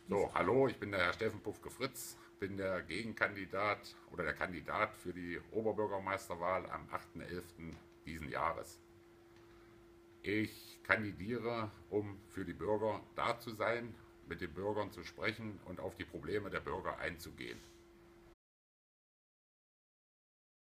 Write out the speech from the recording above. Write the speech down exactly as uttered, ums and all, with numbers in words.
So, hallo, ich bin der Herr Steffen Pufke-Fritz, bin der Gegenkandidat oder der Kandidat für die Oberbürgermeisterwahl am achten elften diesen Jahres. Ich kandidiere, um für die Bürger da zu sein, mit den Bürgern zu sprechen und auf die Probleme der Bürger einzugehen.